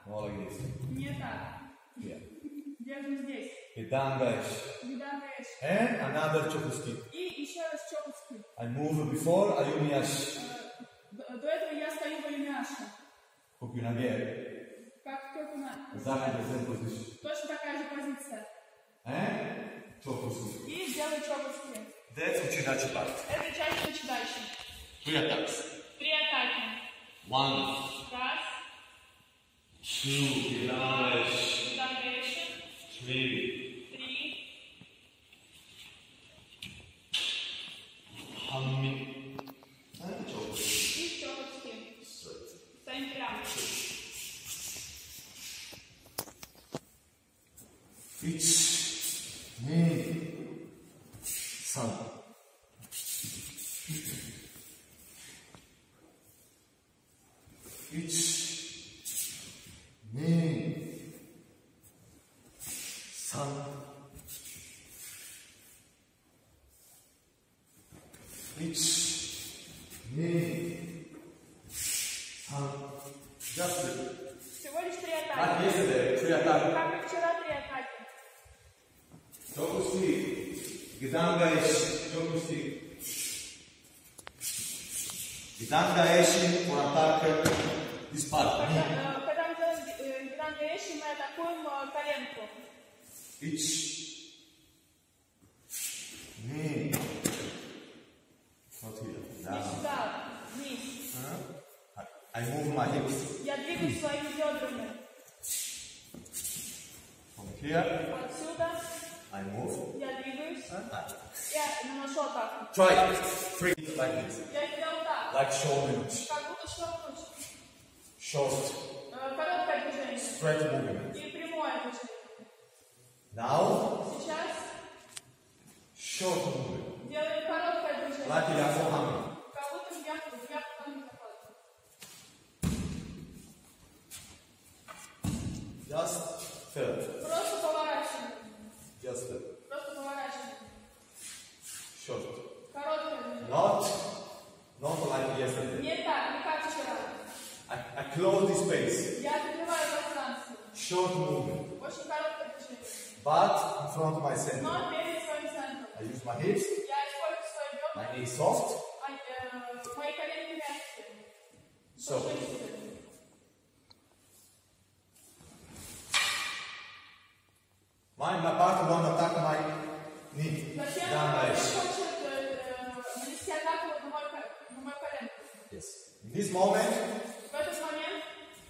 More like this. Не так. Here. Держим здесь. Gedangash. Гидангаешь. And another chokuski. И еще раз чопуски. I move before Ayumiyash. До этого я стою в Аюмяше. Kupinagere. Как у нас. Exactly the same position. Точно такая же позиция. And chokuski. И делаю чопуски. That's uchinachi part. Это часть начинающей. 3 attacks. 3 атаки. 1, Раз. 2, Gedangash. Гидангаешь. 3. 3. Hammi. And chokuski. И чопуски. Straight. Стоим прямо. Each. Knee. Sun. Each. Knee. Sun. Each. Knee. Sun. Just Всего лишь 3 like атаки. yesterday, 3 attacks. Как и вчера 3 атаки. Chokuski. Gedangash. Chokuski. Gedangash for attack this part. Когда мы делаем гидангаэши, мы атакуем коленку. Each knee. Not here. И Down. сюда, вниз. I move my hips Я двигаю своими бедрами. from here. Отсюда I move. я двигаюсь. And Я наношу атаку. try free like this, Я сделал так. like shoulders, Как будто шагнуть. short, Короткое движение. straight movement. И прямое движение. Now Сейчас short movement, делаем короткое движение. like a yakuhami. Как будто в мягкую находится. Just third, Просто поворачиваем. just third, Просто поворачиваем. short. Короткое движение. Not like yesterday. Не так, не как вчера. I close this space. Я закрываю пространство. Short movement, Очень короткое движение. but in front of my center. Но перед своим центром. I use my hips, Я использую свои бедра. my knees soft, Мои колени мягкие. so my partner want to attack my knee. Затем Down он leg. хочет нанести атаку на мою коленку. Yes. In this moment, В этот момент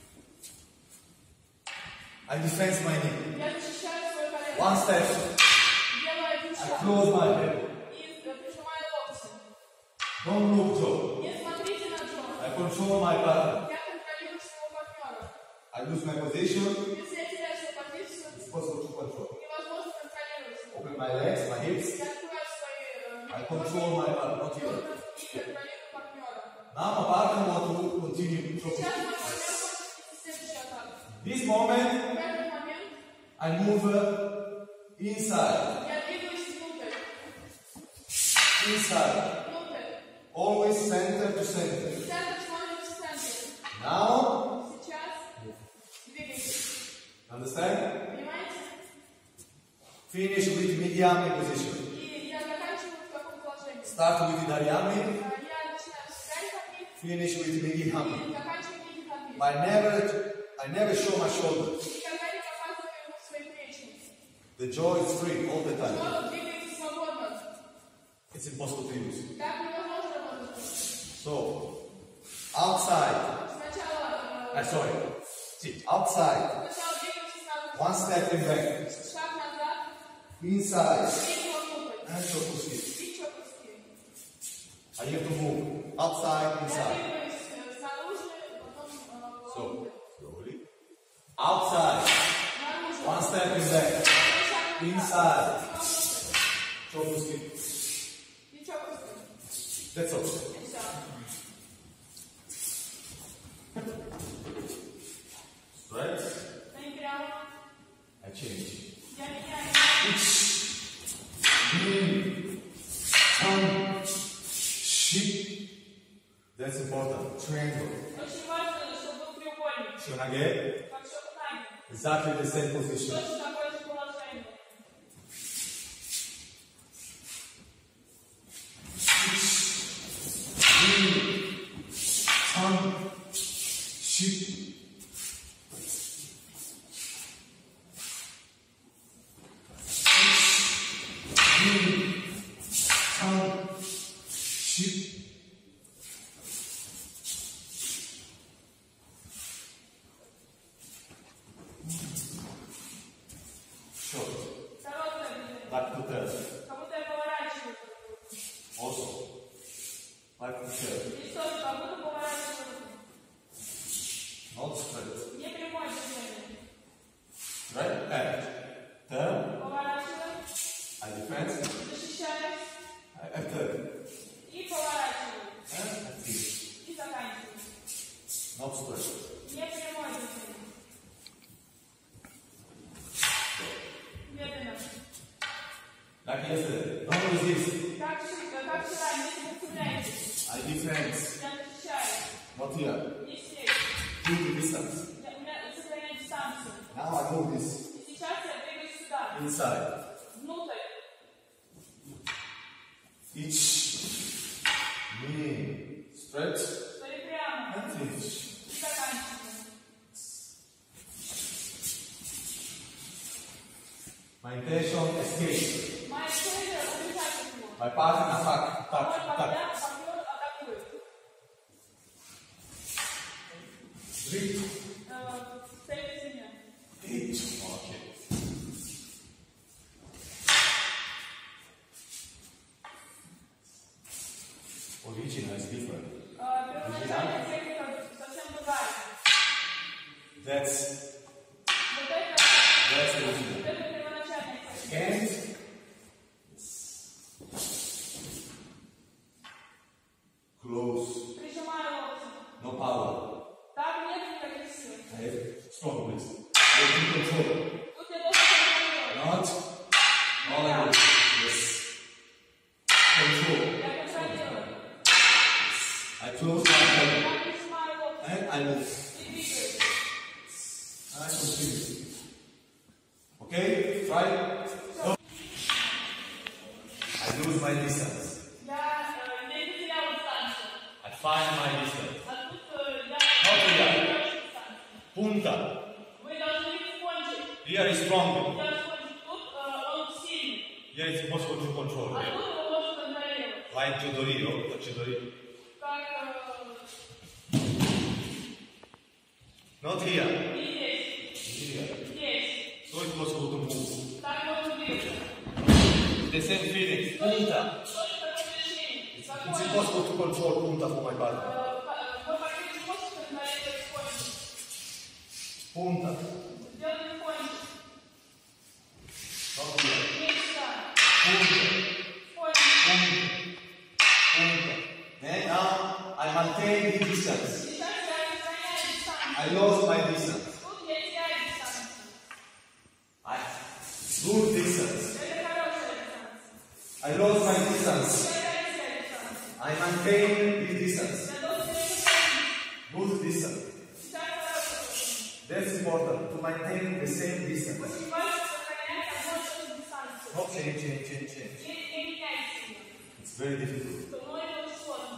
I defend my knee. я защищаю свою коленку. One step, Делаю один I шаг. close my head. И прижимаю локти. Don't look Joe. Не смотрите на Джона. I control my partner. Я контролирую своего партнера. I lose my position. Если я теряю свою позицию, It's possible to control. невозможно контролировать. Open my legs, my hips. Я открываю свои I control my partner, not you. бедра и контролирую партнера. Now my partner want to continue to Сейчас focus. мой партнер хочет нанести следующую атаку. This moment, В этот момент I move inside, я двигаюсь внутрь. inside. Внутрь. Always center to center. Центр смотрит в центр. Now, Сейчас двигайтесь. understand? Понимаете? Finish with Midyami position. И я заканчиваю в таком положении. Start with Daryami, Я начинаю с гайками finish with Migihami. и заканчиваю гигами. I never show my shoulder. Никогда не показываю ему свои плечи. The jaw is free all the time. Он двигается свободно. It's impossible to use. Так невозможно работать. So, outside. Сначала Sorry. See, outside. сначала двигаемся сразу. One step in back. Шаг назад. Inside. И вовнутрь. And chokuski. И чопуски. I have to move outside, Я inside. двигаюсь снаружи, потом So, вовнутрь. slowly. Outside. Снаружи. One step in back. Шаг Inside. назад. Chokuski. И чопуски. That's all. И все. Right? Стоим прямо. I change. Я меняю. That's important. Triangle. Очень важно, чтобы был треугольник. Shonage. Как Exactly the same Что position. же такое же положение? Короткое движение. Like to turn. Как будто я поворачиваю. Also. Like to turn. И что же, как будто поворачиваю. Not straight. Не прямое движение. Right? And turn. Поворачиваю. I defend. Защищаюсь. I turn. И поворачиваю. And I finish. И заканчиваю. Not straight. Не прямое движение. Медленно. Like yesterday. Don't resist. Как вчера, не сопротивляйтесь. I defend. Я защищаюсь. Not here. Не здесь. Do the distance. Я сохраняю дистанцию. Now I move this И сейчас я двигаюсь сюда. inside. Внутрь. Each knee stretch Стою прямо. and finish. И заканчиваю. My intention escape. Моя цель убежать от него. My partner attack. Мой Attack. партнер Attack. атакует. Three. Цель меня. Each. Okay. Original is different. Первоначальная техника совсем другая. That's Вот это original. первоначальная техника. Hands. Close. Прижимаю локти. No power. Так нет никаких сил. I have strong wrist. I have control. Тут я должен контролировать. Not. All yes. Control. Я контролирую. I close my body Я прижимаю локти. and I move. И двигаюсь. I continue. Okay? Try. Go. I lose my distance. Я не потеряла дистанцию. I find my distance. А тут я я. теряю дистанцию. Punta. Вы должны кончить. Here is strong. Я кончить. Тут он сильный. Here is possible to control. А тут его можно контролировать. Like Chodori, как Chodori. Как Not here. не здесь. Here. Здесь. So it's possible to move. Так можно двигаться. The same feeling. Punta. Точно такое ощущение. It's Спокойно. impossible to control punta for my body. Вы практически можете контролировать кончик. Punta. Сделайте кончик. Not here. Не сюда. Punta. Кончик. Punta. Punta. Then now I maintain the distance. Сейчас я сохраняю дистанцию. I lost my distance. Тут я теряю дистанцию. I good distance. Это хорошая дистанция. I lost my distance. Я теряю дистанцию. I maintain the distance. Я должен сохранить. Good distance. Сейчас хорошая. That's important to maintain the same distance. Очень важно сохранять одну и ту же дистанцию. Not change. Не меняйте ее. It's very difficult. Но это очень сложно.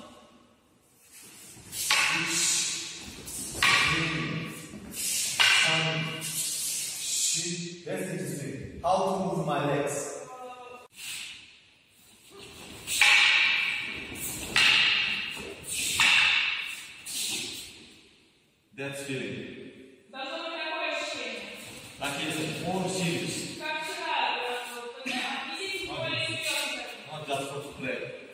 That's interesting. How to move my legs. That feeling. Должно быть такое ощущение. Like it's more serious. Как вчера, отнеситесь более серьезно. Not just for to play.